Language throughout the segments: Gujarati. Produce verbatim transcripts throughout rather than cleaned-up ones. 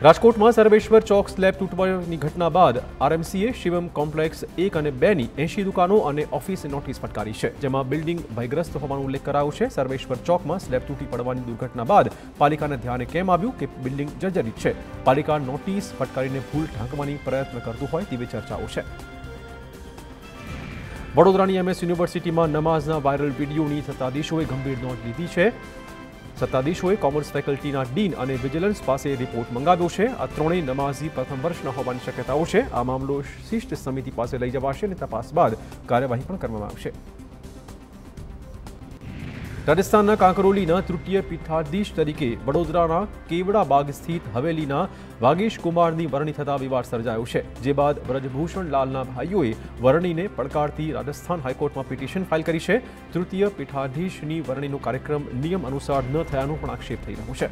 રાજકોટ में सर्वेश्वर चौक स्लेब तूटવાની घटना बाद आरएमसीए शिवम कॉम्प्लेक्स एक और બે ની એંશી દુકાનો અને ઓફિસ નોટિસ ફટકારી છે, જેમાં બિલ્ડિંગ ભયગ્રસ્ત હોવાનો ઉલ્લેખ કરાયો છે। सर्वेश्वर चौक में स्लेब तूटी પડવાની દુર્ઘટના બાદ પાલિકાને ધ્યાને કેમ આવ્યું કે બિલ્ડિંગ જર્જરિત છે। પાલિકા નોટિસ ફટકારીને ભૂલ ઢાંકવાની પ્રયત્ન કરતું હોય તેવી ચર્ચાઓ છે। વડોદરાની એમએસ યુનિવર્સિટીમાં નમાઝના વાયરલ વિડીયોની સત્તાધીશોએ ગંભીર નોંધ લીધી છે। સત્તાધીશોએ કોમર્સ ફેકલ્ટીના ડીન અને વિજિલન્સ પાસે રિપોર્ટ મંગાવ્યો છે। આ ત્રણેય નમાઝી પ્રથમ વર્ષના હોવાની શક્યતાઓ છે। આ મામલો શિષ્ટ સમિતિ પાસે લઈ જવાશે અને તપાસ બાદ કાર્યવાહી પણ કરવામાં આવશે। રાજસ્થાનના કાંકરોલીના તૃતીય પીઠાધીશ તરીકે વડોદરાના કેવડાબાગ સ્થિત હવેલીના વાગીશ કુમારની વરણી થતા વિવાદ સર્જાયો છે, જે બાદ બ્રજભૂષણ લાલના ભાઈઓએ વરણીને પડકારતી રાજસ્થાન હાઈકોર્ટમાં પિટિશન ફાઇલ કરી છે। તૃતીય પીઠાધીશની વરણીનો કાર્યક્રમ નિયમ અનુસાર ન થયાનો પણ આક્ષેપ થઈ રહ્યો છે।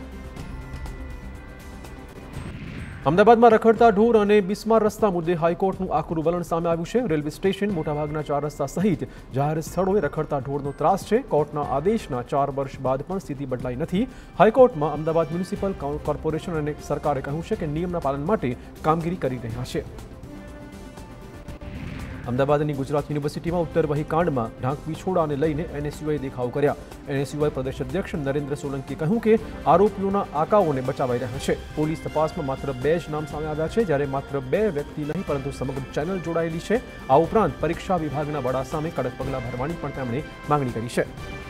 અમદાવાદમાં રખડતા ઢોર અને બિસ્માર રસ્તા મુદ્દે હાઈકોર્ટનું આકરું વલણ સામે આવ્યું છે। રેલવે સ્ટેશન, મોટાભાગના ચાર રસ્તા સહિત જાહેર સ્થળોએ રખડતા ઢોરનો ત્રાસ છે। કોર્ટના આદેશના ચાર વર્ષ બાદ પણ સ્થિતિ બદલાઈ નથી। હાઈકોર્ટમાં અમદાવાદ મ્યુનિસિપલ કોર્પોરેશન અને સરકારે કહ્યું છે કે નિયમના પાલન માટે કામગીરી કરી રહ્યા છે। અમદાવાદની ગુજરાત યુનિવર્સિટીમાં ઉત્તર વહી કાંડમાં ઢાંક વિછોડાને લઈને એનએસયુઆઈ દેખાવ કર્યા। એનએસયુઆઈ પ્રદેશ અધ્યક્ષ નરેન્દ્ર સોલંકીએ કહ્યું કે આરોપીઓના આકાઓને બચાવાઈ રહ્યા છે। પોલીસ તપાસમાં માત્ર બે જ નામ સામે આવ્યા છે, જ્યારે માત્ર બે વ્યક્તિ નહીં પરંતુ સમગ્ર ચેનલ જોડાયેલી છે। આ ઉપરાંત પરીક્ષા વિભાગના વડા સામે કડક પગલાં ભરવાની પણ તેમણે માંગણી કરી છે।